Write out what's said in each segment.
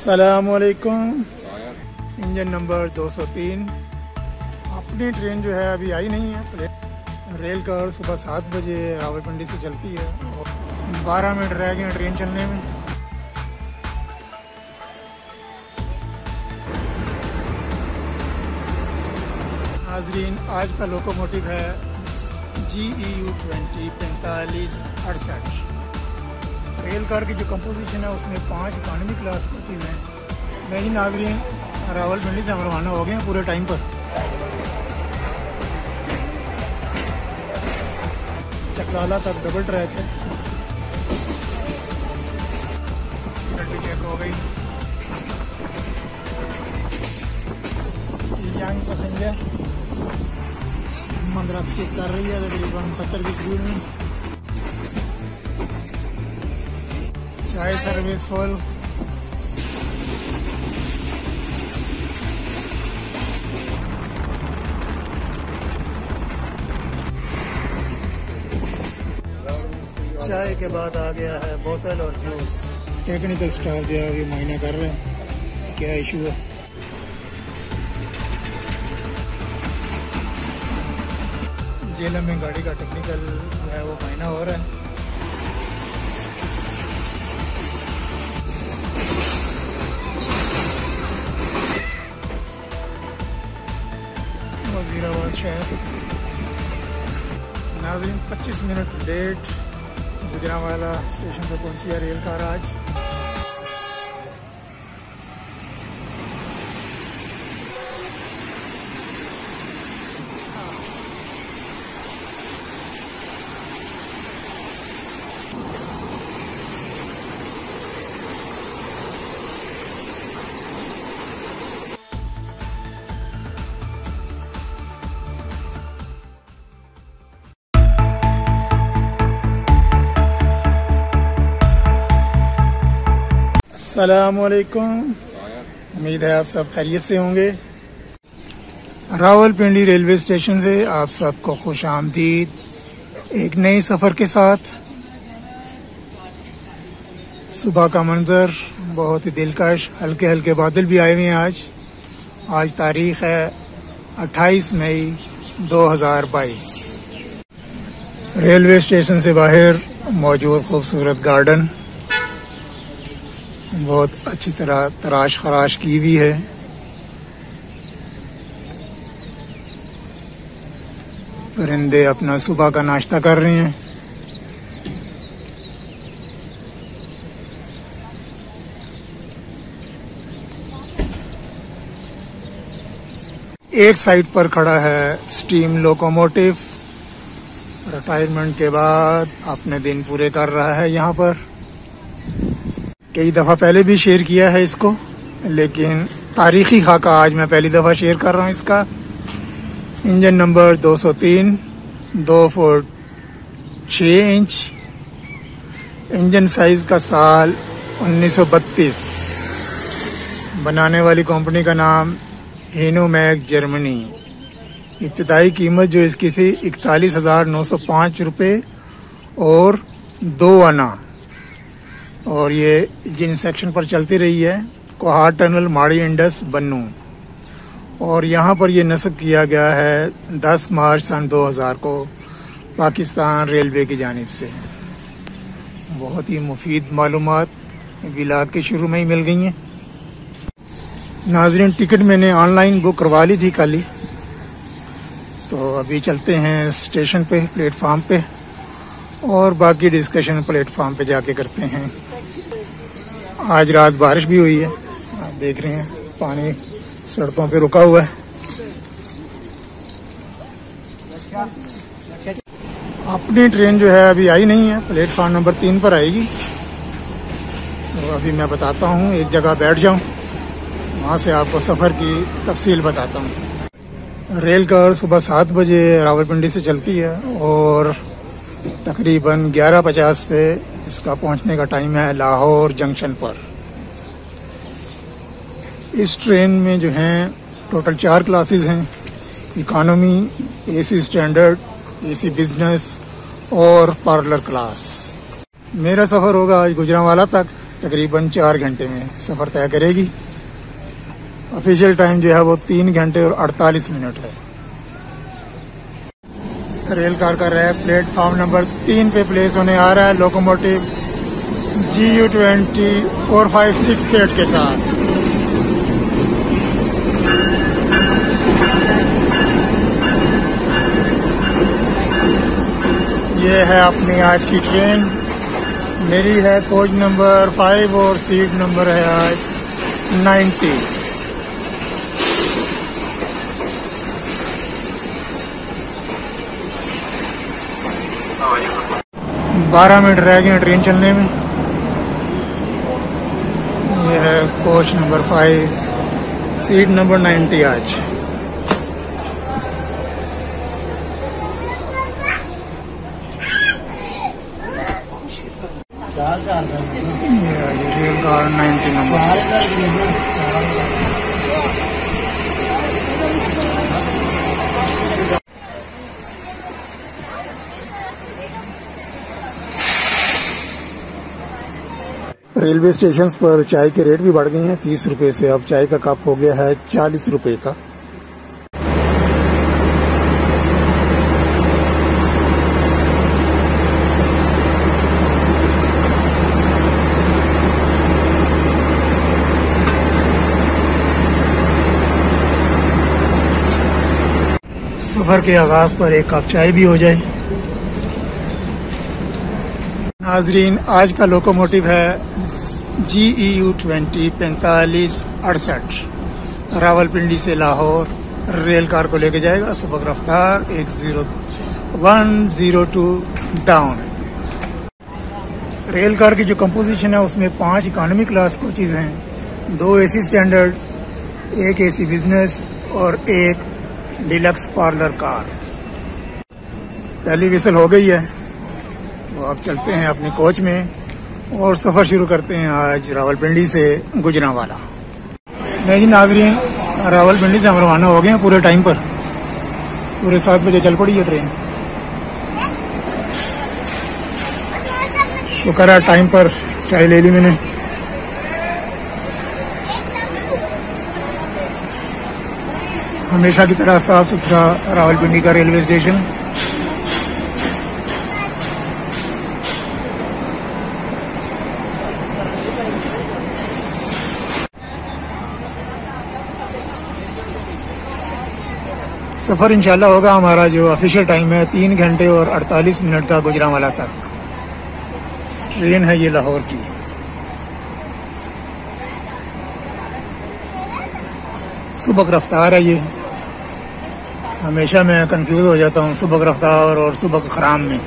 अस्सलामुअलैकुम। Engine number 203। अपनी train जो है अभी आई नहीं है। रेल कार सुबह 7 बजे रावलपिंडी से चलती है और 12 मिनट रह गए ट्रेन चलने में। नाज़रीन, आज का लोकोमोटिव है GEU 20 4568। रेल कार की जो कंपोजिशन है उसमें 5 इकॉनमी क्लास कोचेज़ हैं। नहीं नाज़रीन, रावलपिंडी से हम रवाना हो गए हैं पूरे टाइम पर। चकराला तक डबल ट्रैक है। गड्डी चेक हो गई। यंग पैसेंजर 15 स्किप कर रही है तकरीबन 70 की स्पीड में। चाय सर्विस फुल। चाय के बाद आ गया है बोतल और जूस। टेक्निकल स्टाफ जो है ये मुआयना कर रहे हैं क्या इशू है। जेल में गाड़ी का टेक्निकल जो है वो मुआयना हो रहा है। वज़ीराबाद शहर। नाज़रीन 25 मिनट लेट गुजरांवाला स्टेशन पर पहुंची है रेल कार आज। अस्सलामुअलैकुम। उम्मीद है आप सब खैरियत से होंगे। रावलपिंडी रेलवे स्टेशन से आप सबको खुश आमदीद एक नए सफ़र के साथ। सुबह का मंजर बहुत ही दिलकश, हल्के हल्के बादल भी आए हुए हैं आज तारीख है 28 मई 2022। रेलवे स्टेशन से बाहर मौजूद खूबसूरत गार्डन बहुत अच्छी तरह तराश खराश की हुई है। परिंदे अपना सुबह का नाश्ता कर रहे हैं। एक साइड पर खड़ा है स्टीम लोकोमोटिव। रिटायरमेंट के बाद अपने दिन पूरे कर रहा है यहाँ पर। कई दफ़ा पहले भी शेयर किया है इसको, लेकिन तारीखी खाका आज मैं पहली दफ़ा शेयर कर रहा हूँ इसका। Engine number 203, 2 foot 6 inch. Engine size का साल 1932। बनाने वाली कंपनी का नाम हिनोमैग जर्मनी। इब्तिदाई कीमत जो इसकी थी 41,905 रुपये और 2 आना। और ये जिन सेक्शन पर चलती रही है कोहार टनल माड़ी इंडस बन्नू। और यहाँ पर ये नस्ब किया गया है 10 मार्च सन 2000 को पाकिस्तान रेलवे की जानिब से। बहुत ही मुफीद मालूमात विलाग के शुरू में ही मिल गई हैं। नाज़रीन, टिकट मैंने ऑनलाइन बुक करवा ली थी कल ही। तो अभी चलते हैं स्टेशन पे, प्लेटफार्म पे, और बाकी डिस्कशन प्लेटफार्म पे जाके करते हैं। आज रात बारिश भी हुई है, आप देख रहे हैं पानी सड़कों पे रुका हुआ है। अपनी ट्रेन जो है अभी आई नहीं है, प्लेटफार्म नंबर 3 पर आएगी। तो अभी मैं बताता हूँ, एक जगह बैठ जाऊँ, वहाँ से आपको सफ़र की तफसील बताता हूँ। रेल कार सुबह 7 बजे रावलपिंडी से चलती है और तकरीबन 11:50 पे इसका पहुंचने का टाइम है लाहौर जंक्शन पर। इस ट्रेन में जो हैं टोटल 4 क्लासेस हैं। Economy, AC standard, AC business और पार्लर क्लास। मेरा सफ़र होगा आज गुजरांवाला तक, तकरीबन 4 घंटे में सफ़र तय करेगी। ऑफिशियल टाइम जो है वो 3 घंटे और 48 मिनट है। रेल कार का रैक प्लेटफॉर्म नंबर 3 पे प्लेस होने आ रहा है लोकोमोटिव GU20 456 सेट के साथ। ये है अपनी आज की ट्रेन। मेरी है कोच नंबर 5 और सीट नंबर है आज 90। बारह मिनट रह गए हैं ट्रेन चलने में। ये है कोच नंबर 5 सीट नंबर 90 आज। रेल कार 90 नंबर से। रेलवे स्टेशन पर चाय के रेट भी बढ़ गए हैं 30 रुपए से। अब चाय का कप हो गया है 40 रुपए का। सफर के आगाज पर एक कप चाय भी हो जाए। नाजरीन, आज का लोकोमोटिव है GEU20 4568 रावलपिंडी से लाहौर रेल कार को लेके जाएगा। सबक रफ्तार 10102 डाउन। रेल कार की जो कंपोजिशन है उसमें 5 इकोनॉमी क्लास कोचेज हैं, 2 AC स्टैंडर्ड, 1 AC बिजनेस और 1 डिलक्स पार्लर कार। पहली विसल हो गई है तो अब चलते हैं अपने कोच में और सफ़र शुरू करते हैं आज रावलपिंडी से गुजरांवाला। नहीं जी नाजरीन, रावलपिंडी से हम रवाना हो गए हैं पूरे टाइम पर। पूरे 7 बजे चल पड़ी है ट्रेन। शुक्र है टाइम पर चाय ले ली मैंने। हमेशा की तरह साफ सुथरा रावलपिंडी का रेलवे स्टेशन। सफ़र इंशाल्लाह होगा हमारा जो ऑफिशियल टाइम है 3 घंटे और 48 मिनट का गुजरांवाला तक। ट्रेन है ये लाहौर की। सुबह रफ्तार है ये। हमेशा मैं कंफ्यूज हो जाता हूँ सुबह रफ्तार और सुबह खराम में।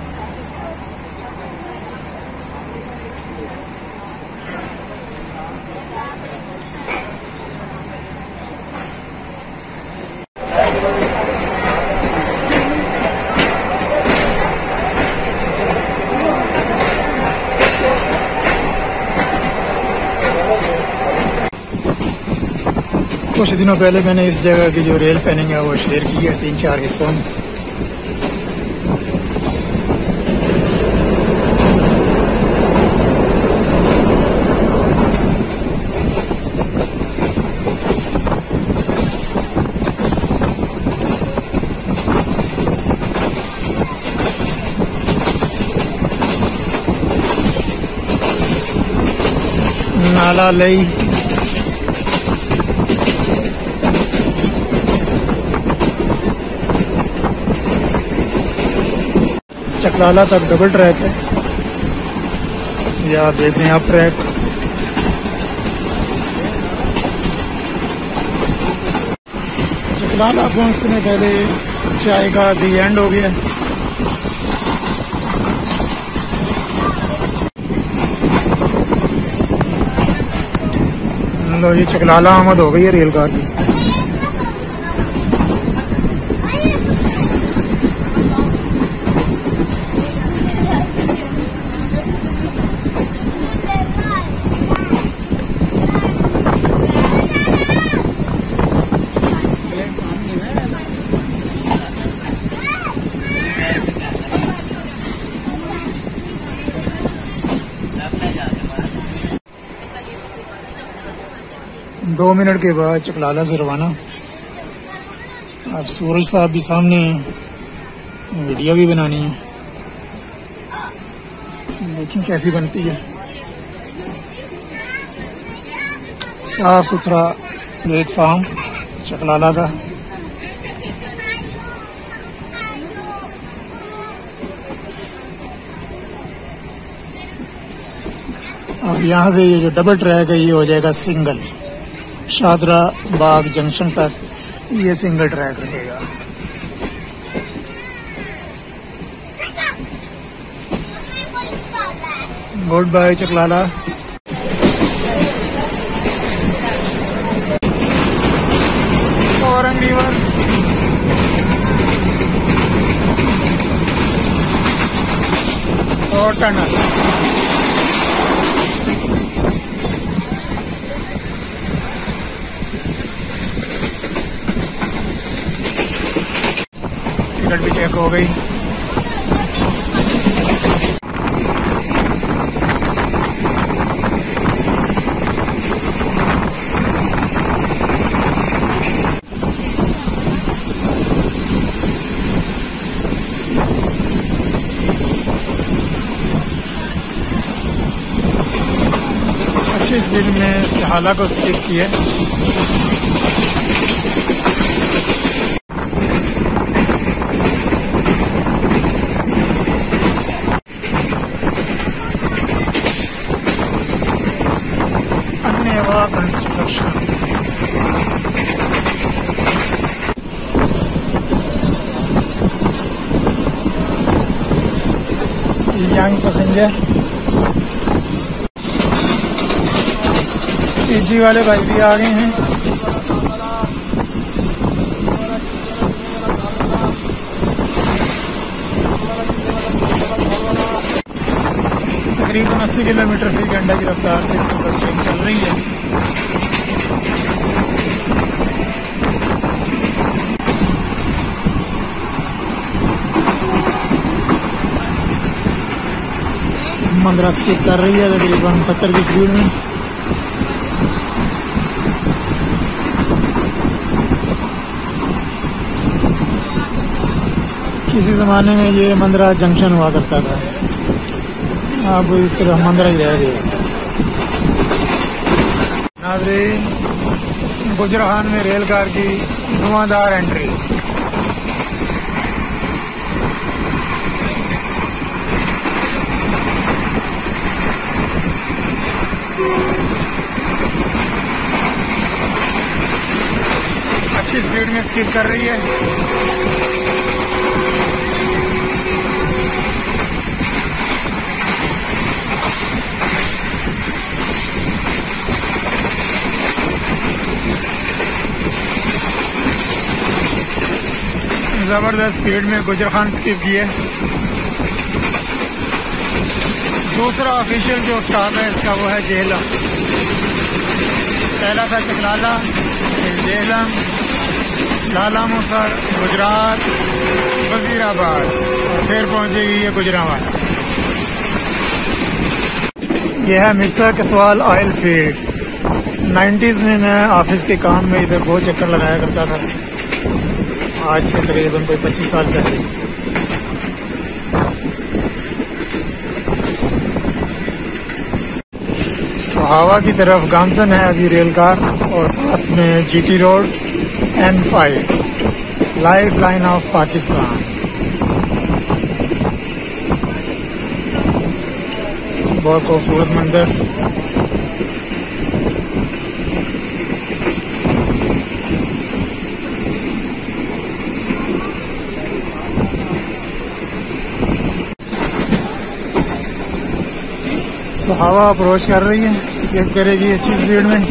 कुछ दिनों पहले मैंने इस जगह की जो रेल फैनिंग है वो शेयर की है 3-4 हिस्सों में। नाला लई, चकलाला तक डबल ट्रैक है, या देख रहे हैं आप ट्रैक। चकलाला पहुंचने पहले चाय का दी एंड हो गया। लो ये चकलाला आमद हो गई है रेल कार की। 2 मिनट के बाद चकलाला से रवाना। अब सूरज साहब भी सामने हैं, वीडियो भी बनानी है, देखें कैसी बनती है। साफ सुथरा प्लेटफॉर्म चकलाला का। अब यहाँ से ये जो डबल ट्रैक है ये हो जाएगा सिंगल। शादरा बाग जंक्शन तक ये सिंगल ट्रैक रहेगा। Good bye Chaklala. औरंग रिवर और टनल। टिकट भी चेक हो गई। अच्छी स्पीड में सहाला को स्किप किया। कंस्ट्रक्शन यंग पैसेंजर एजी वाले भाई भी आ गए हैं। तकरीबन 80 किलोमीटर फी घंटा की रफ्तार से सुपर ट्रेन चल रही है। मंदरा स्किप कर रही है तकरीबन 70 की स्पीड में। किसी ज़माने में ये मंदरा जंक्शन हुआ करता था, अब सिर्फ मंदरा ही रह गया। नाज़रीन, गुजरान में रेल कार की धुआंधार एंट्री। अच्छी स्पीड में स्किप कर रही है। जबरदस्त स्पीड में गुजरान स्किप किए। दूसरा ऑफिशियल जो स्टॉप है इसका वो है जेहलम। पहला था चकलाला, फिर जेहलम, लाला मुसर, गुजरात, वजीराबाद और फिर पहुंचेगी ये गुजरावाला। यह है मिर्जा कसवाल ऑयल फील्ड। 90s में मैं ऑफिस के काम में इधर बहुत चक्कर लगाया करता था, आज से तकरीबन कोई 25 साल पहले। सोहावा की तरफ गामसन है अभी रेल कार, और साथ में GT road N5 life line of Pakistan. बहुत खूबसूरत मंजर। सोहावा अप्रोच कर रही है, स्किप करेगी अच्छी स्पीड में।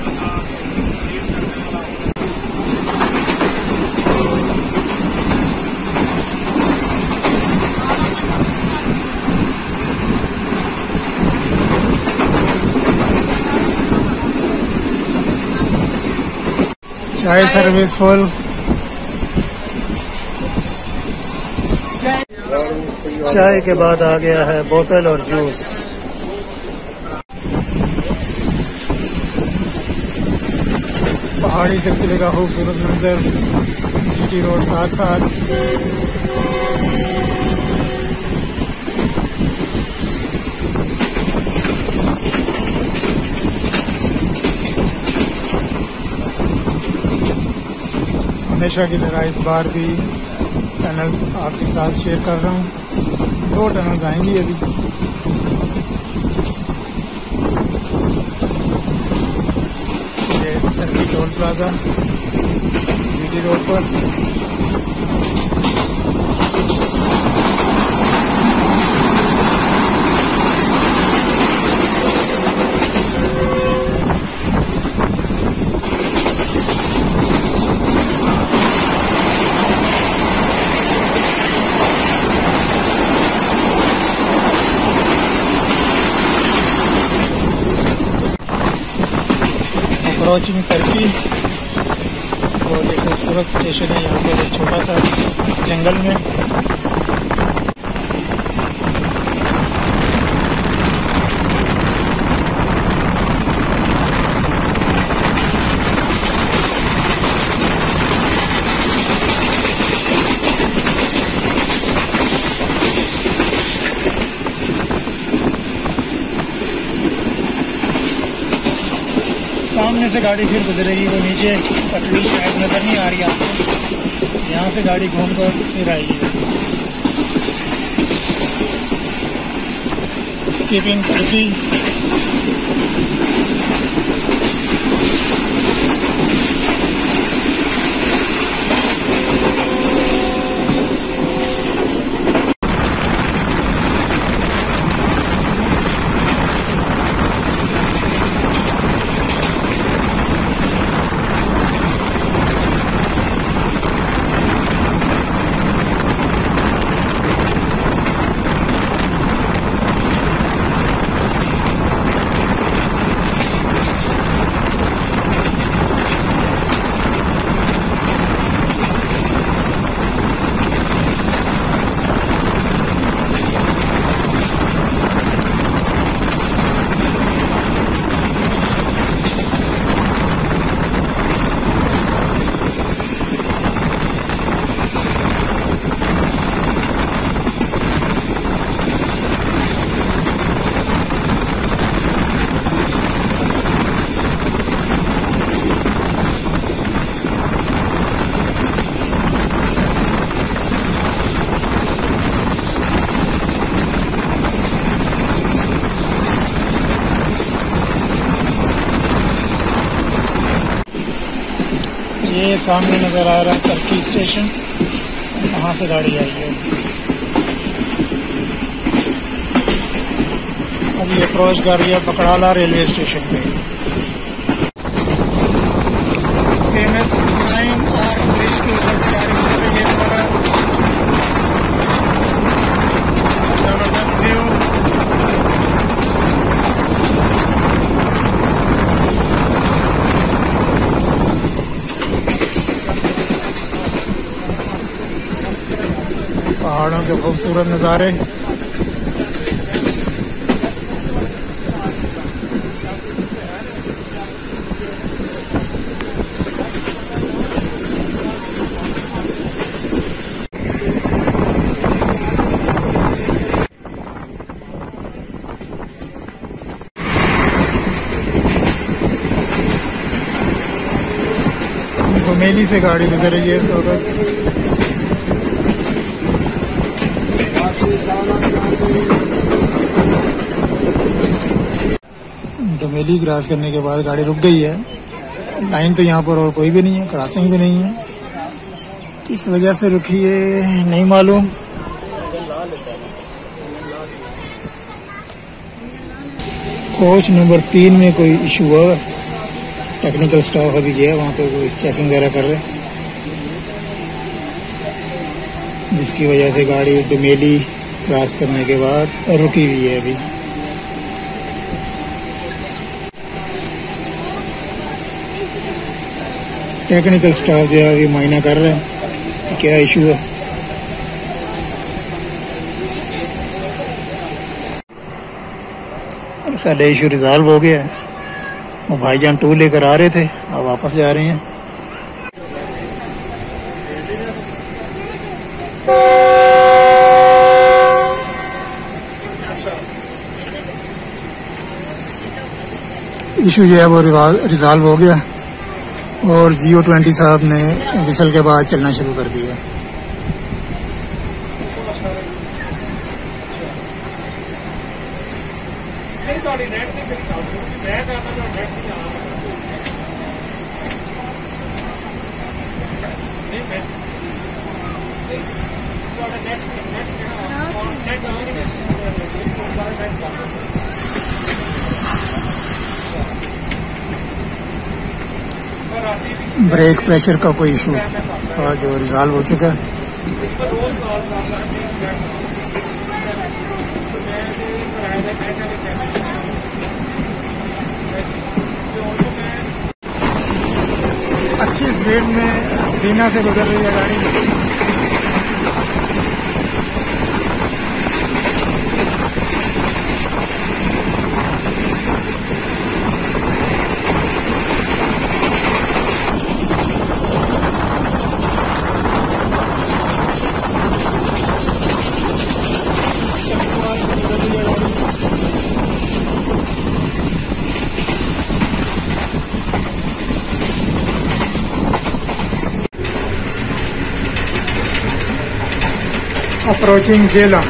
चाय सर्विस फुल। चाय के बाद आ गया है बोतल और जूस। पहाड़ी सिलसिले का खूबसूरत मंजर, जीटी रोड साथ साथ। हमेशा की तरह इस बार भी टनल्स आपके साथ शेयर कर रहा हूँ। 2 टनल्स आएंगी अभी। ये Tarki toll plaza GT road पर। अप्रोचिंग टर्की, बहुत ही खूबसूरत स्टेशन है यहाँ पर, एक छोटा सा जंगल में। सामने से गाड़ी फिर गुजरेगी, वो नीचे पटरी शायद नजर नहीं आ रही आपको। यहाँ से गाड़ी घूम कर फिर आएगी। स्कीपिंग टर्की। ये सामने नज़र आ रहा है टर्की स्टेशन, वहाँ से गाड़ी आई है। अब ये अप्रोच कर रही है बकराला रेलवे स्टेशन पे। फेमस लाइन और ब्रिज के ऊपर से गाड़ी गुजर रही है। जबरदस्त व्यू। पहाड़ों के खूबसूरत नज़ारे। घुमेली से गाड़ी गुजर रही है इस वक्त। डोमेली क्रॉस करने के बाद गाड़ी रुक गई है। लाइन तो यहाँ पर और कोई भी नहीं है, क्रॉसिंग भी नहीं है। किस वजह से रुकी है नहीं मालूम। कोच नंबर 3 में कोई इशू हुआ, टेक्निकल स्टाफ अभी गया वहाँ पे, कोई चेकिंग वगैरह कर रहे, जिसकी वजह से गाड़ी डोमेली क्रॉस करने के बाद रुकी हुई है अभी। टेक्निकल स्टाफ जो है अभी मायना कर रहे हैं क्या इशू है। पहले इशू रिजॉल्व हो गया है, वो भाईजान 2 लेकर आ रहे थे, अब वापस जा रहे हैं। इशू जो है वो रिजॉल्व हो गया और GO20 साहब ने विसल के बाद चलना शुरू कर दिया। ब्रेक प्रेशर का कोई इशू था जो रिजॉल्व हो चुका है। अच्छी स्पीड में बीना से गुजर रही है गाड़ी। Approaching Jhelum.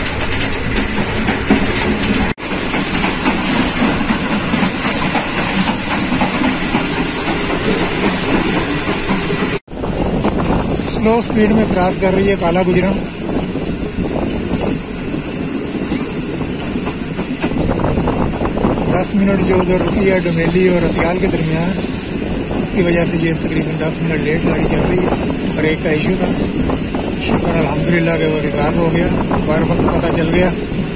स्लो स्पीड में क्रॉस कर रही है काला गुजरा। दस मिनट जो उधर रुकी है डुमेली और रतियाल के दरमियान, उसकी वजह से ये तकरीबन 10 मिनट लेट गाड़ी चल रही है। ब्रेक का इशू था, शुक्र अल्हम्दुलिल्लाह के वो रिजॉल्व हो गया, बर वक्त पता चल गया।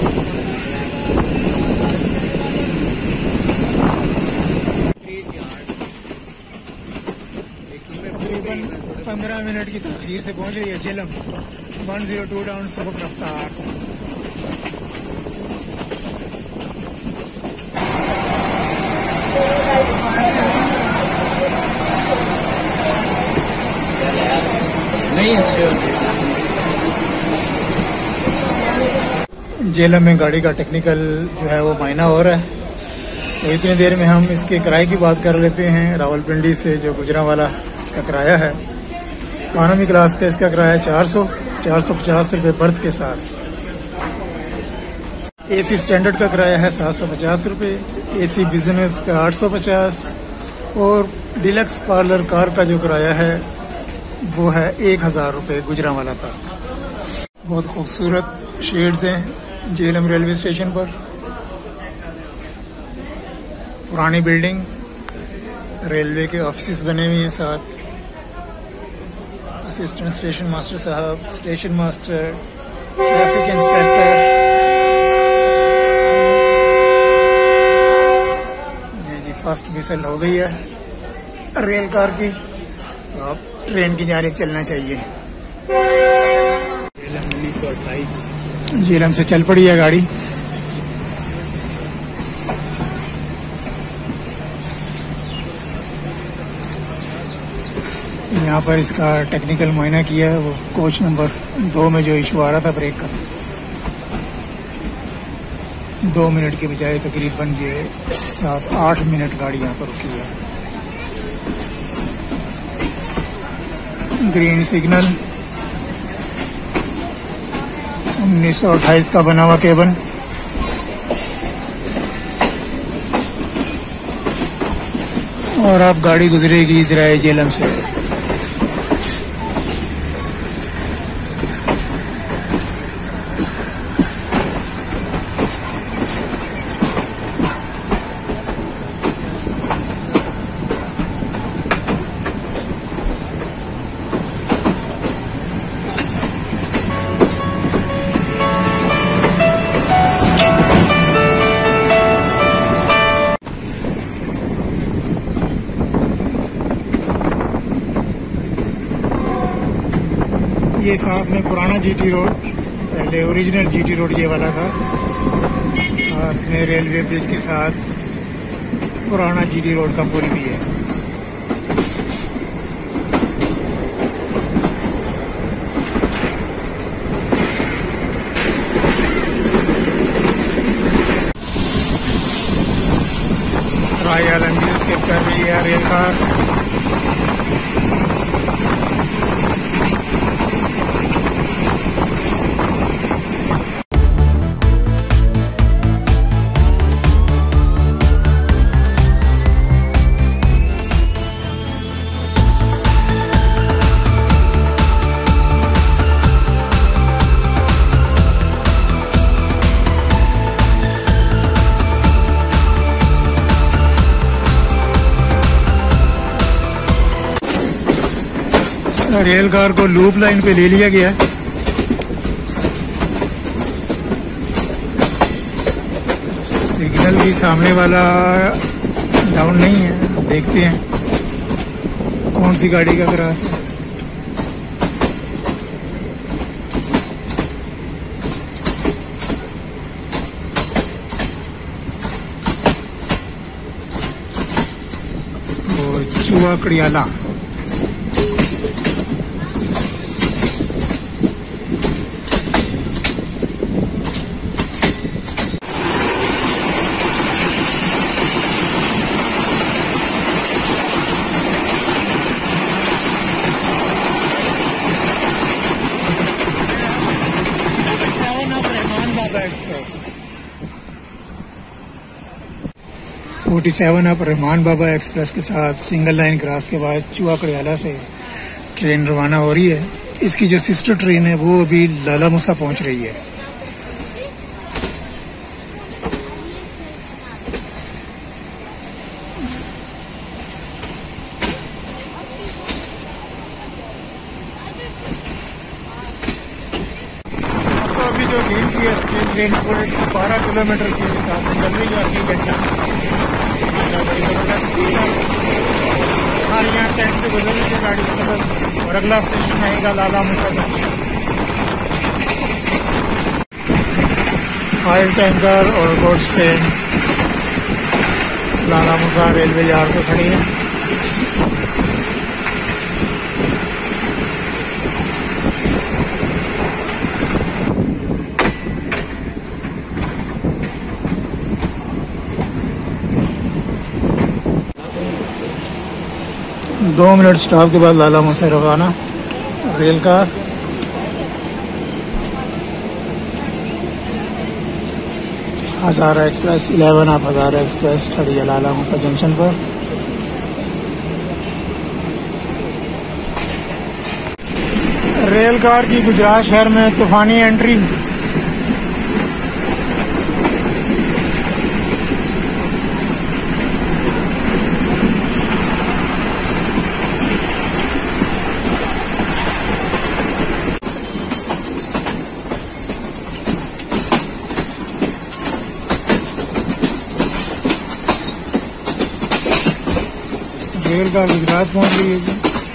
तकरीबन 15 मिनट की ताखीर से पहुंच रही है झेलम। 102 डाउन सबक रफ्तार। नहीं अच्छे झेलम में गाड़ी का टेक्निकल जो है वो मायना हो रहा है, तो इतनी देर में हम इसके किराए की बात कर लेते हैं। रावलपिंडी से जो गुजरांवाला इसका किराया है, इकोनॉमी क्लास का इसका किराया 450 रुपये बर्थ के साथ। AC स्टैंडर्ड का किराया है 750 रुपये, AC बिजनेस का 850 और डिलक्स पार्लर कार का जो किराया है वो है 1000 रुपये गुजरांवाला का। बहुत खूबसूरत शेड्स हैं झेलम रेलवे स्टेशन पर। पुरानी बिल्डिंग, रेलवे के ऑफिस बने हुए हैं साथ। असिस्टेंट स्टेशन मास्टर साहब, स्टेशन मास्टर, ट्रैफिक इंस्पेक्टर। ये जी फर्स्ट विसल हो गई है रेल कार की, तो अब ट्रेन की जानिब चलना चाहिए। झेलम से चल पड़ी है गाड़ी। यहाँ पर इसका टेक्निकल मुआयना किया है, वो कोच नंबर 2 में जो इशू आ रहा था ब्रेक का, 2 मिनट के बजाय तकरीबन ये 7-8 मिनट गाड़ी यहाँ पर रुकी है। ग्रीन सिग्नल, 1928 का बना हुआ केबल। और अब गाड़ी गुजरेगी इधर झेलम से। ये साथ में पुराना GT रोड, पहले ओरिजिनल GT रोड ये वाला था, साथ में रेलवे ब्रिज के साथ पुराना जीडी रोड का पुल भी है। सराय आलमगीर से कर रही है रेल कार। रेल कार को लूप लाइन पे ले लिया गया है। सिग्नल भी सामने वाला डाउन नहीं है। अब देखते हैं कौन सी गाड़ी का क्रॉस है। तो चुआ कड़ियाला एक्सप्रेस 47 अब रहमान बाबा एक्सप्रेस के साथ सिंगल लाइन क्रॉस के बाद चुआ कड़ियाला से ट्रेन रवाना हो रही है। इसकी जो सिस्टर ट्रेन है वो अभी लाला मूसा पहुंच रही है। जो डील की है स्पीड ट्रेन को 112 किलोमीटर के हिसाब से चल रही है अगली घंटा। हाँ, यहाँ टैंक से गुजर रही है गाड़ी से और अगला स्टेशन आएगा Lala Musa junction. Oil tanker और goods train Lala Musa railway yard पे खड़ी है। दो मिनट स्टॉप के बाद लाला मूसा रवाना रेल कार। हज़ारा एक्सप्रेस 11 आप हज़ारा एक्सप्रेस खड़ी है लाला मूसा जंक्शन पर। रेल कार की गुजरात शहर में तूफानी एंट्री। रेल कार गुजरात पहुंच गई है जी।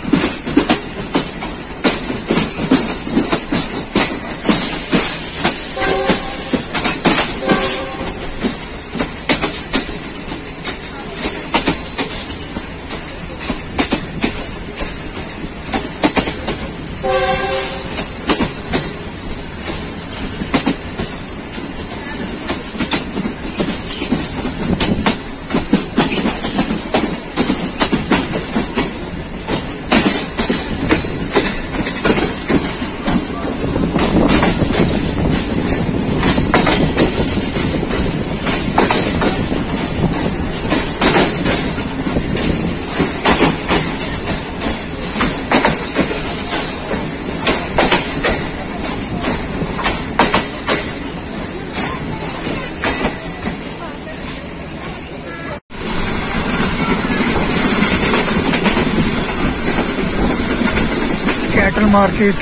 कैटल मार्केट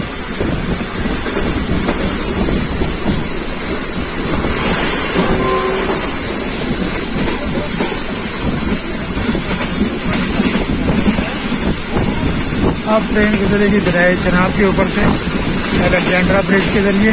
अब ट्रेन गुजरेगी दरियाए चनाब के ऊपर से अलेक्जेंड्रा ब्रिज के जरिए।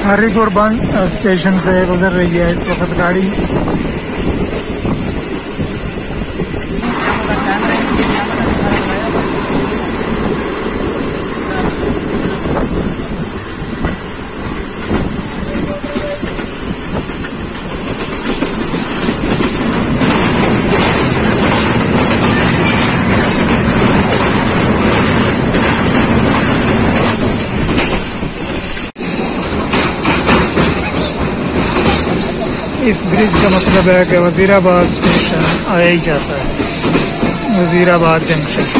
हरिपुर बंद स्टेशन से गुजर रही है इस वक्त गाड़ी। इस ब्रिज का मतलब है कि वजीराबाद स्टेशन आया ही जाता है, वजीराबाद जंक्शन।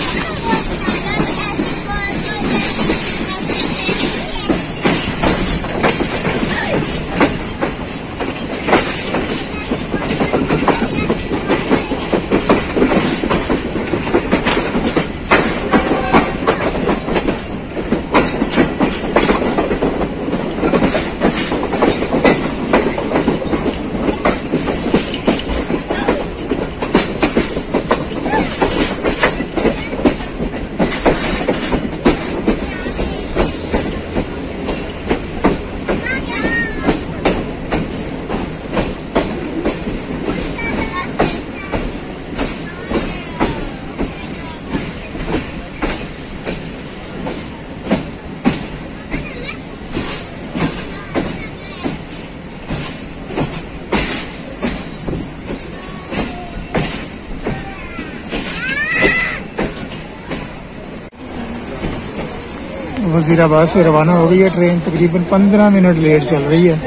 वजीराबाद से रवाना हो गई है ट्रेन, तकरीबन 15 मिनट लेट चल रही है।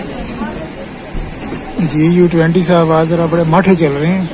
GU20 साहब आज जरा बड़े माठे चल रहे हैं।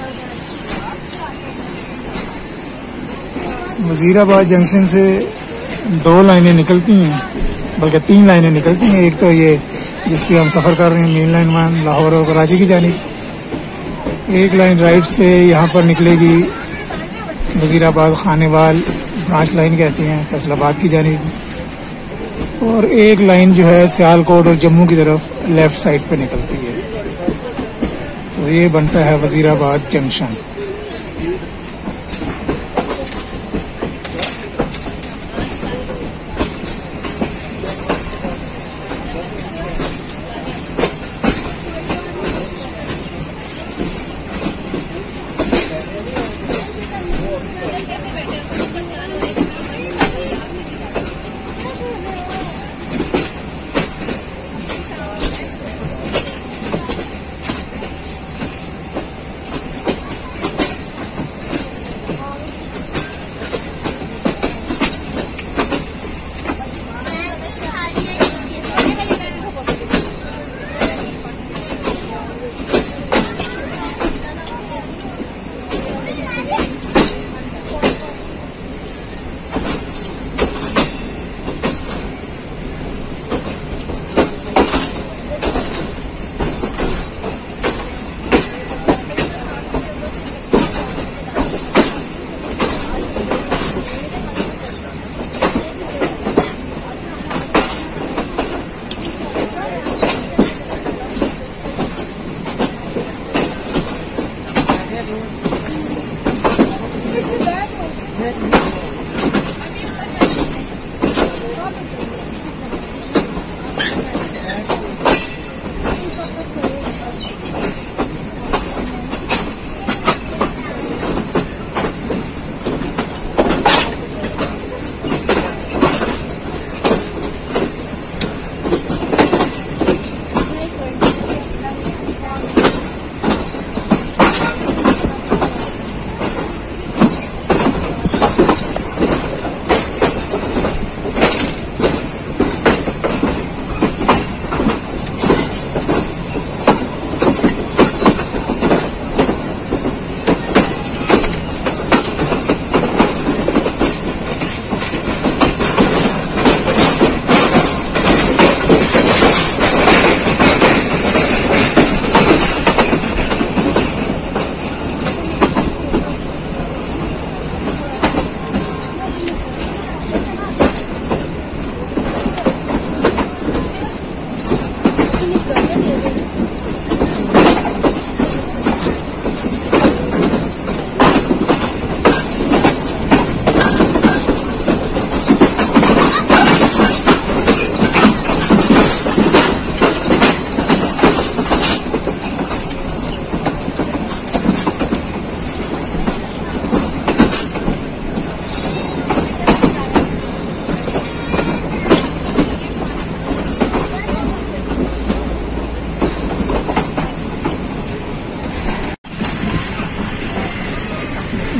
वजीराबाद जंक्शन से 2 लाइनें निकलती हैं, बल्कि 3 लाइनें निकलती हैं। एक तो ये जिसकी हम सफ़र कर रहे हैं, मेन लाइन 1 लाहौर और कराची की जानिब। एक लाइन राइट से यहाँ पर निकलेगी, वजीराबाद खानेवाल ब्रांच लाइन कहते हैं, फैसलाबाद की जानिब। और एक लाइन जो है सियालकोट और जम्मू की तरफ लेफ्ट साइड पे निकलती है। तो ये बनता है वजीराबाद जंक्शन।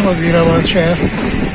वजीराबाद शहर।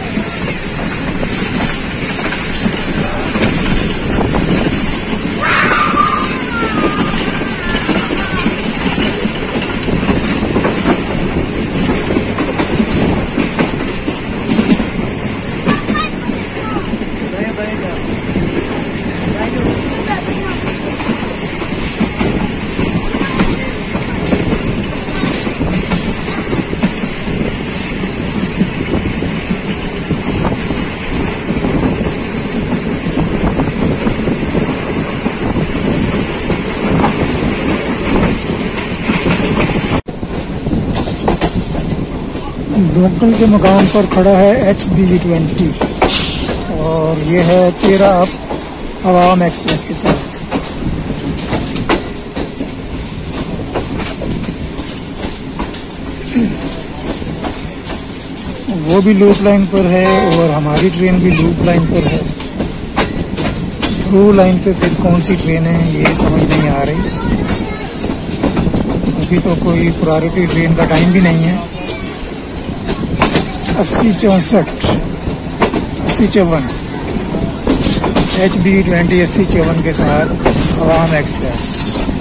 धोकल के मकाम पर खड़ा है HB20 और ये है 13 अप अवाम एक्सप्रेस के साथ। वो भी लूप लाइन पर है और हमारी ट्रेन भी लूप लाइन पर है। थ्रू लाइन पे फिर कौन सी ट्रेन है ये समझ नहीं आ रही। अभी तो कोई प्रायोरिटी ट्रेन का टाइम भी नहीं है। 8054 HB20 8054 के साथ अवाम एक्सप्रेस।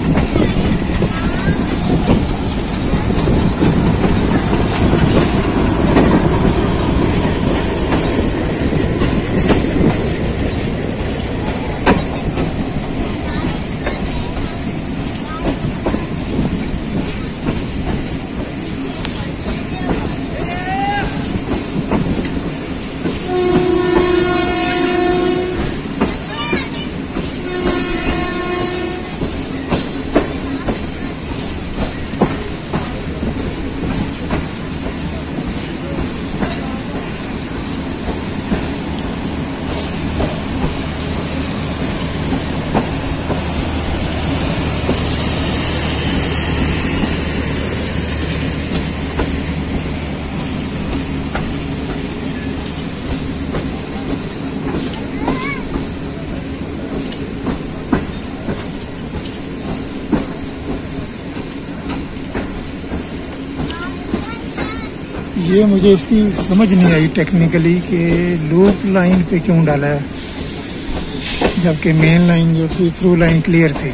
ये मुझे इसकी समझ नहीं आई टेक्निकली कि लूप लाइन पे क्यों डाला है जबकि मेन लाइन जो थी थ्रू लाइन क्लियर थी।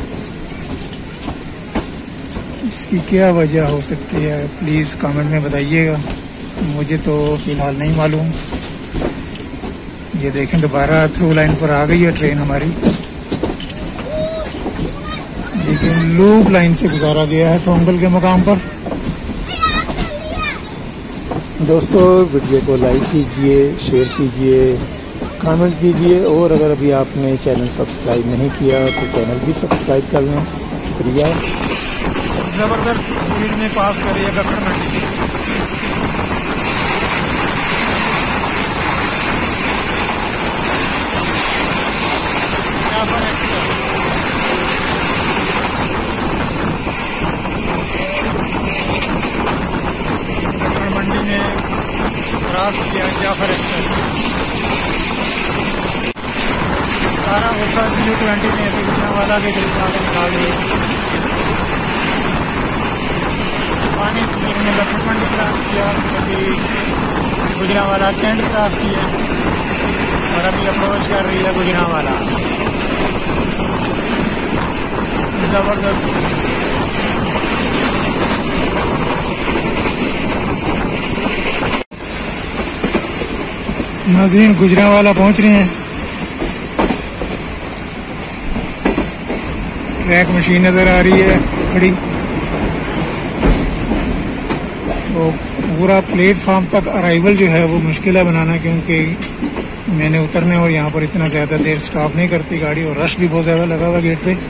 इसकी क्या वजह हो सकती है प्लीज़ कमेंट में बताइएगा, मुझे तो फ़िलहाल नहीं मालूम। ये देखें दोबारा थ्रू लाइन पर आ गई है ट्रेन हमारी, लेकिन लूप लाइन से गुजारा गया है थोंगल के मुकाम पर। दोस्तों वीडियो को लाइक कीजिए, शेयर कीजिए, कमेंट कीजिए और अगर अभी आपने चैनल सब्सक्राइब नहीं किया तो चैनल भी सब्सक्राइब कर लें। शुक्रिया। ज़बरदस्त स्पीड में पास कर रही है गखड़ मंडी। क्रॉस किया जाफर एक्सप्रेस। सारा गुस्सा HB20 ने गुजरावाला के गिरफ्तार निकाल दिए। पानी स्पीड में लखनऊ मंडी क्रॉस किया, अभी गुजरावाला कैंट क्रॉस किया और अभी अप्रोच कर रही है गुजरावाला। जबरदस्त। नाज़रीन गुजरावाला पहुंच रहे हैं। ट्रैक मशीन नज़र आ रही है खड़ी, तो पूरा प्लेटफॉर्म तक अराइवल जो है वो मुश्किल है बनाना, क्योंकि मैंने उतरने और यहाँ पर इतना ज़्यादा देर स्टॉप नहीं करती गाड़ी और रश भी बहुत ज़्यादा लगा हुआ गेट पे।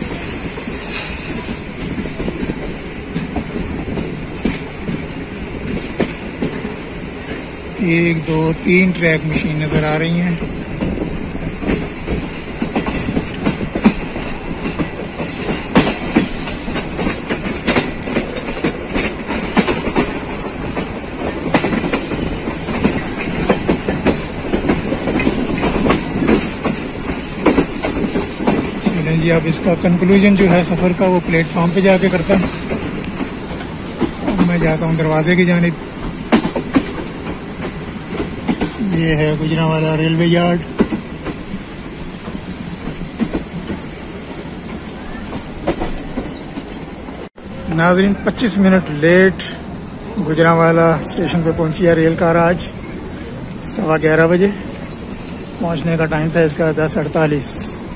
1 2 3 ट्रैक मशीन नज़र आ रही हैं। चलें जी, अब इसका कंक्लूजन जो है सफ़र का वो प्लेटफॉर्म पे जाके करता हूँ। अब मैं जाता हूँ दरवाजे की जानिब। ये है गुजरांवाला रेलवे यार्ड। नाजरीन 25 मिनट लेट गुजरांवाला स्टेशन पे पहुंची है रेल कार आज 11:15 बजे। पहुंचने का टाइम था इसका 10:48।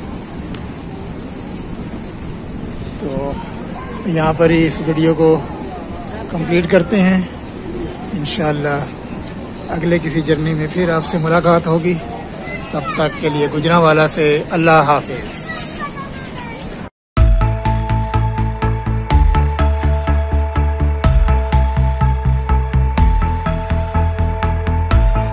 तो यहाँ पर ही इस वीडियो को कंप्लीट करते हैं। इंशाअल्लाह अगले किसी जर्नी में फिर आपसे मुलाकात होगी। तब तक के लिए गुजरांवाला से अल्लाह हाफिज़।